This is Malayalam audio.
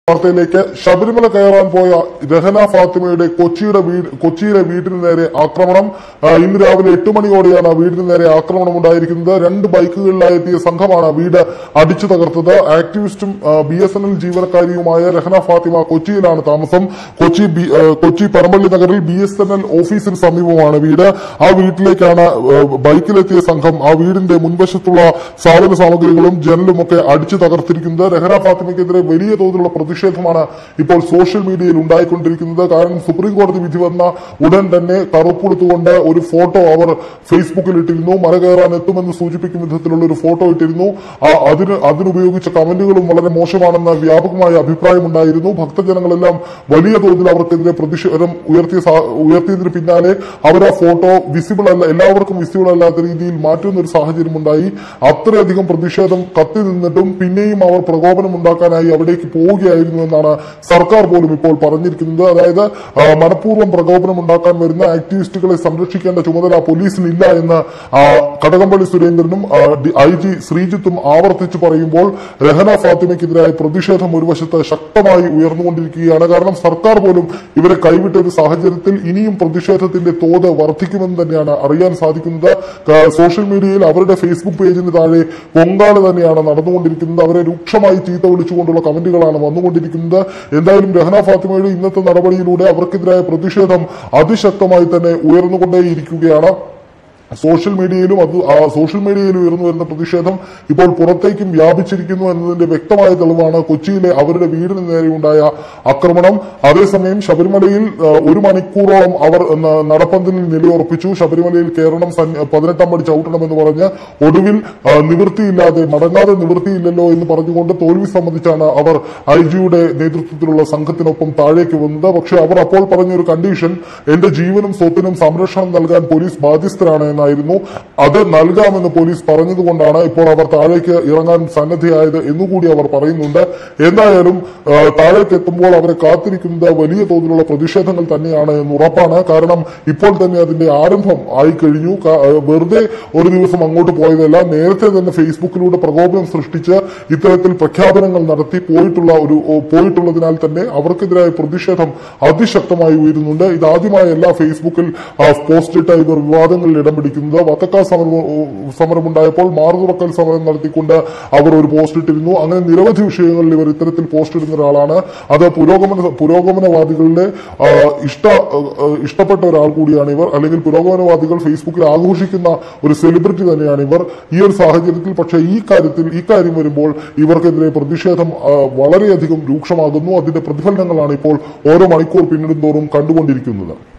വാർത്തയിലേക്ക്. ശബരിമല കയറാൻ പോയ രഹന ഫാത്തിമയുടെ കൊച്ചിയിലെ വീടിന് നേരെ ആക്രമണം. ഇന്ന് രാവിലെ 8 മണിയോടെയാണ് വീടിന് നേരെ ആക്രമണം ഉണ്ടായിരിക്കുന്നത്. 2 ബൈക്കുകളിലായി എത്തിയ സംഘമാണ് വീട് അടിച്ചു തകർത്തത്. ആക്ടിവിസ്റ്റും BSNL ജീവനക്കാരിയുമായ രഹന ഫാത്തിമ കൊച്ചിയിലാണ് താമസം. കൊച്ചി പരമ്പള്ളി നഗറിൽ BSNL ഓഫീസിന് സമീപമാണ് വീട്. ആ വീട്ടിലേക്കാണ് ബൈക്കിലെത്തിയ സംഘം ആ വീടിന്റെ മുൻവശത്തുള്ള സാധന സാമഗ്രികളും ജനലുമൊക്കെ അടിച്ചു തകർത്തിരിക്കുന്നത്. രഹന ഫാത്തിമയ്ക്കെതിരെ വലിയ തോതിലുള്ള പ്രതിഷേധമാണ് ഇപ്പോൾ സോഷ്യൽ മീഡിയയിൽ ഉണ്ടായിക്കൊണ്ടിരിക്കുന്നത്. കാരണം സുപ്രീം കോടതി വിധി വന്ന ഉടൻ തന്നെ കറുപ്പെടുത്തുകൊണ്ട് ഒരു ഫോട്ടോ അവർ ഫേസ്ബുക്കിൽ ഇട്ടിരുന്നു. മല കയറാൻ എത്തുമെന്ന് സൂചിപ്പിക്കുന്ന വിധത്തിലുള്ള ഒരു ഫോട്ടോ ഇട്ടിരുന്നു. അതിനുപയോഗിച്ച കമന്റുകളും വളരെ മോശമാണെന്ന വ്യാപകമായ അഭിപ്രായമുണ്ടായിരുന്നു. ഭക്തജനങ്ങളെല്ലാം വലിയ തോതിൽ അവർക്കെതിരെ പ്രതിഷേധം ഉയർത്തിയതിന് പിന്നാലെ അവർ ആ ഫോട്ടോ വിസിബിൾ അല്ല, എല്ലാവർക്കും വിസിബിൾ അല്ലാത്ത രീതിയിൽ മാറ്റുന്ന ഒരു സാഹചര്യം ഉണ്ടായി. അത്രയധികം പ്രതിഷേധം കത്തി നിന്നിട്ടും പിന്നെയും അവർ പ്രകോപനം ഉണ്ടാക്കാനായി അവിടേക്ക് പോവുകയായിരുന്നു എന്നാണ് സർക്കാർ പോലും ഇപ്പോൾ പറഞ്ഞിരിക്കുന്നത്. അതായത് മനഃപൂർവ്വം പ്രകോപനം ഉണ്ടാക്കാൻ വരുന്ന ആക്ടിവിസ്റ്റുകളെ സംരക്ഷിക്കേണ്ട ചുമതല പോലീസിനില്ല എന്ന് കടകംപള്ളി സുരേന്ദ്രനും IG ശ്രീജിത്തും ആവർത്തിച്ചു പറയുമ്പോൾ രഹന ഫാത്തിമയ്ക്കെതിരായ പ്രതിഷേധം ഒരു വശത്ത് ശക്തമായി ഉയർന്നുകൊണ്ടിരിക്കുകയാണ്. കാരണം സർക്കാർ പോലും ഇവരെ കൈവിട്ട ഒരു സാഹചര്യത്തിൽ ഇനിയും പ്രതിഷേധത്തിന്റെ തോത് വർദ്ധിക്കുമെന്ന് തന്നെയാണ് അറിയാൻ സാധിക്കുന്നത്. സോഷ്യൽ മീഡിയയിൽ അവരുടെ ഫേസ്ബുക്ക് പേജിന് താഴെ പൊങ്കാല തന്നെയാണ് നടന്നുകൊണ്ടിരിക്കുന്നത്. അവരെ രൂക്ഷമായി ചീത്ത വിളിച്ചുകൊണ്ടുള്ള കമന്റുകളാണ് വന്നുകൊണ്ടിരിക്കുന്നത്. എന്തായാലും രഹന ഫാത്തിമയുടെ ഇന്നത്തെ നടപടിയിലൂടെ അവർക്കെതിരായ പ്രതിഷേധം അതിശക്തമായി തന്നെ ഉയർന്നുകൊണ്ടേയിരിക്കുകയാണ്. സോഷ്യൽ മീഡിയയിലും ഉയർന്നു വരുന്ന പ്രതിഷേധം ഇപ്പോൾ പുറത്തേക്കും വ്യാപിച്ചിരിക്കുന്നു എന്നതിന്റെ വ്യക്തമായ തെളിവാണ് കൊച്ചിയിലെ അവരുടെ വീടിന് നേരെയുണ്ടായ ആക്രമണം. അതേസമയം ശബരിമലയിൽ 1 മണിക്കൂറോളം അവർ നടപ്പന്തലിൽ നിലയുറപ്പിച്ചു. ശബരിമലയിൽ കയറണം, 18 പടി ചവിട്ടണമെന്ന് പറഞ്ഞ് ഒടുവിൽ മടങ്ങാതെ നിവൃത്തിയില്ലല്ലോ എന്ന് പറഞ്ഞുകൊണ്ട് തോൽവി സമ്മതിച്ചാണ് അവർ IG-യുടെ നേതൃത്വത്തിലുള്ള സംഘത്തിനൊപ്പം താഴേക്ക് വന്നത്. പക്ഷെ അവർ അപ്പോൾ പറഞ്ഞൊരു കണ്ടീഷൻ, എന്റെ ജീവനും സ്വത്തിനും സംരക്ഷണം നൽകാൻ പോലീസ് ബാധ്യസ്ഥരാണ് എന്നായിരുന്നു. അത് നൽകാമെന്ന് പോലീസ് പറഞ്ഞതുകൊണ്ടാണ് ഇപ്പോൾ അവർ താഴേക്ക് ഇറങ്ങാൻ സന്നദ്ധയായത് എന്നുകൂടി അവർ പറയുന്നുണ്ട്. എന്തായാലും താഴേക്ക് എത്തുമ്പോൾ അവരെ കാത്തിരിക്കുന്നത് വലിയ തോതിലുള്ള പ്രതിഷേധങ്ങൾ തന്നെയാണ് എന്ന് ഉറപ്പാണ്. കാരണം ഇപ്പോൾ തന്നെ അതിന്റെ ആരംഭം ആയിക്കഴിഞ്ഞു. വെറുതെ ഒരു ദിവസം അങ്ങോട്ട് പോയതല്ല, നേരത്തെ തന്നെ ഫേസ്ബുക്കിലൂടെ പ്രകോപനം സൃഷ്ടിച്ച് ഇത്തരത്തിൽ പ്രഖ്യാപനങ്ങൾ നടത്തി പോയിട്ടുള്ളതിനാൽ തന്നെ അവർക്കെതിരായ പ്രതിഷേധം അതിശക്തമായി ഉയരുന്നുണ്ട്. ഇതാദ്യമായല്ല ഫേസ്ബുക്കിൽ പോസ്റ്റിട്ട ഇവർ വിവാദങ്ങളിൽ ഇടം പിടിക്കുന്നത്. വത്തക്ക സമരമുണ്ടായപ്പോൾ മാറുതുറക്കൽ സമരം നടത്തിക്കൊണ്ട് അവർ ഒരു പോസ്റ്റ് ഇട്ടിരുന്നു. അങ്ങനെ നിരവധി വിഷയങ്ങളിൽ ഇവർ ഇത്തരത്തിൽ പോസ്റ്റ് ഇടുന്ന ഒരാളാണ്. അത് പുരോഗമനവാദികളുടെ ഇഷ്ടപ്പെട്ട ഒരാൾ കൂടിയാണ് ഇവർ. അല്ലെങ്കിൽ പുരോഗമനവാദികൾ ഫേസ്ബുക്കിൽ ആഘോഷിക്കുന്ന ഒരു സെലിബ്രിറ്റി തന്നെയാണ് ഇവർ. ഈ ഒരു സാഹചര്യത്തിൽ പക്ഷേ ഈ കാര്യം വരുമ്പോൾ ഇവർക്കെതിരെ പ്രതിഷേധം വളരെയധികം രൂക്ഷമാകുന്നു. അതിന്റെ പ്രതിഫലനങ്ങളാണ് ഇപ്പോൾ ഓരോ മണിക്കൂർ പിന്നിടും തോറും കണ്ടുകൊണ്ടിരിക്കുന്നത്.